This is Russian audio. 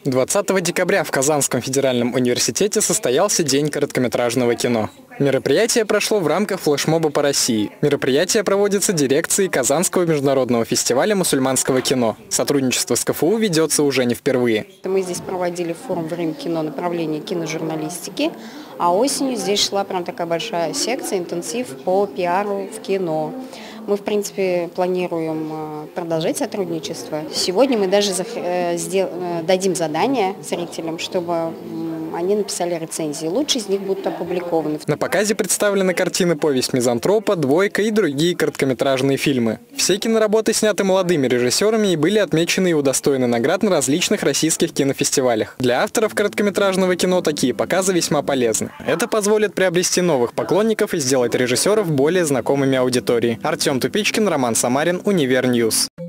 20 декабря в Казанском федеральном университете состоялся День короткометражного кино. Мероприятие прошло в рамках флешмоба по России. Мероприятие проводится дирекцией Казанского международного фестиваля мусульманского кино. Сотрудничество с КФУ ведется уже не впервые. Мы здесь проводили форум «Время кино» направление киножурналистики, а осенью здесь шла прям такая большая секция, интенсив по пиару в кино. Мы, в принципе, планируем продолжать сотрудничество. Сегодня мы даже дадим задание зрителям, чтобы они написали рецензии. Лучшие из них будут опубликованы. На показе представлены картины «Повесть мизантропа», «Двойка» и другие короткометражные фильмы. Все киноработы сняты молодыми режиссерами и были отмечены и удостоены наград на различных российских кинофестивалях. Для авторов короткометражного кино такие показы весьма полезны. Это позволит приобрести новых поклонников и сделать режиссеров более знакомыми аудитории. Артем Тупичкин, Роман Самарин, Универньюз.